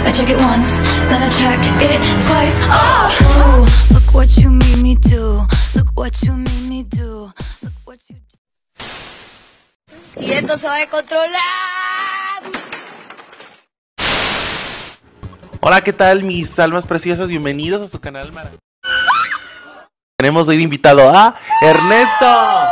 I check it once, then I check it twice. Oh, look what you made me do. Look what you made me do. Look what you Y esto se va a controlar. Hola, ¿qué tal mis almas preciosas? Bienvenidos a su canal Mara. Tenemos hoy de invitado a Ernesto.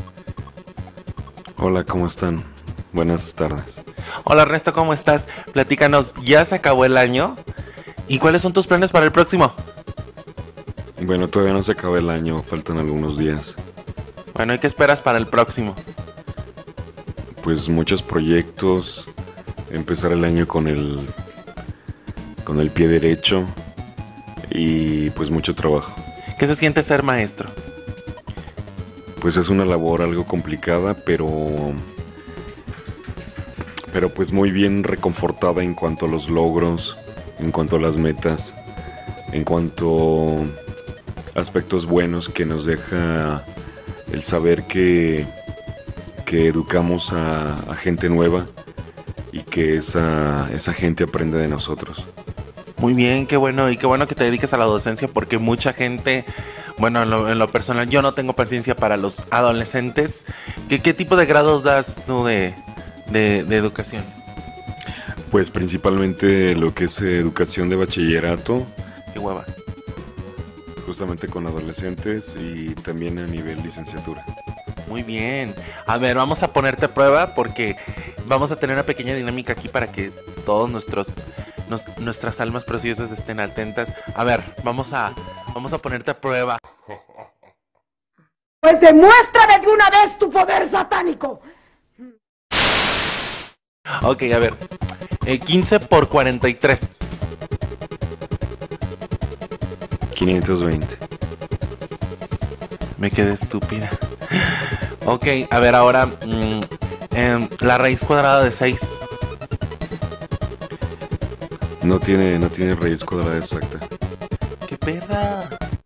Hola, ¿cómo están? Buenas tardes. Hola Ernesto, ¿cómo estás? Platícanos, ya se acabó el año. ¿Y cuáles son tus planes para el próximo? Bueno, todavía no se acaba el año, faltan algunos días. Bueno, ¿y qué esperas para el próximo? Pues muchos proyectos, empezar el año con el pie derecho y pues mucho trabajo. ¿Qué se siente ser maestro? Pues es una labor algo complicada, pero pues muy bien reconfortada en cuanto a los logros, en cuanto a las metas, en cuanto a aspectos buenos que nos deja el saber que educamos a gente nueva y que esa gente aprende de nosotros. Muy bien, qué bueno, y qué bueno que te dediques a la docencia, porque mucha gente, bueno, en lo personal, yo no tengo paciencia para los adolescentes. ¿Qué tipo de grados das tú de educación? Pues principalmente lo que es educación de bachillerato. Qué hueva. Justamente con adolescentes y también a nivel licenciatura. Muy bien. A ver, vamos a ponerte a prueba porque vamos a tener una pequeña dinámica aquí para que todos nuestras almas preciosas estén atentas. A ver, vamos a ponerte a prueba. Pues demuéstrame de una vez tu poder satánico. Ok, a ver. 15 por 43. 520. Me quedé estúpida. Ok, a ver ahora. La raíz cuadrada de 6. No tiene raíz cuadrada exacta. ¡Qué perra!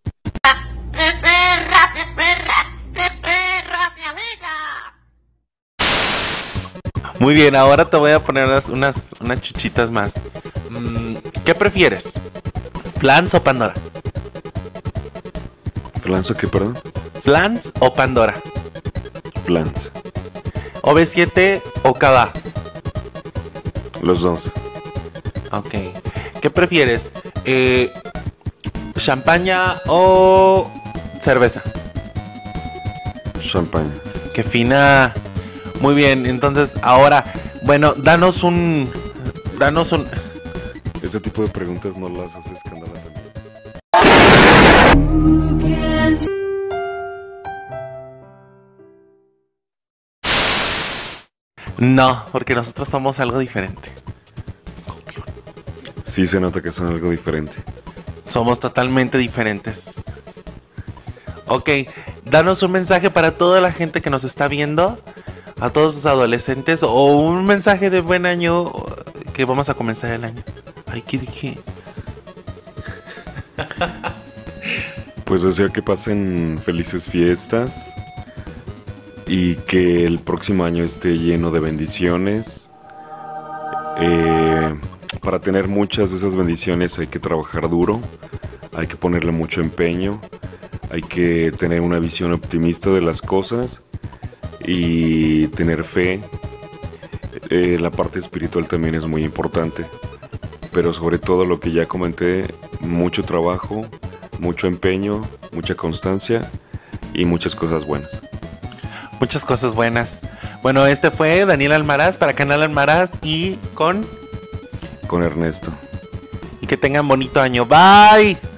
Muy bien, ahora te voy a poner unas chuchitas más. ¿Qué prefieres? ¿Flans o Pandora? ¿Flans o qué, perdón? ¿Flans o Pandora? Flans. ¿OV7 o Cava? Los dos. Ok. ¿Qué prefieres? ¿Champaña o cerveza? Champaña. ¡Qué fina! Muy bien, entonces ahora, bueno, danos un... Ese tipo de preguntas no las hace Escándalo también. No, porque nosotros somos algo diferente. Sí se nota que son algo diferente. Somos totalmente diferentes. Ok, danos un mensaje para toda la gente que nos está viendo, a todos los adolescentes, o un mensaje de buen año que vamos a comenzar el año. Ay, ¿qué dije? Pues deseo que pasen felices fiestas y que el próximo año esté lleno de bendiciones. Para tener muchas de esas bendiciones hay que trabajar duro, hay que ponerle mucho empeño, hay que tener una visión optimista de las cosas y tener fe. La parte espiritual también es muy importante, pero sobre todo lo que ya comenté, mucho trabajo, mucho empeño, mucha constancia y muchas cosas buenas. Muchas cosas buenas. Bueno, este fue Daniel Almaraz para Canal Almaraz y con Ernesto. Y que tengan bonito año. Bye.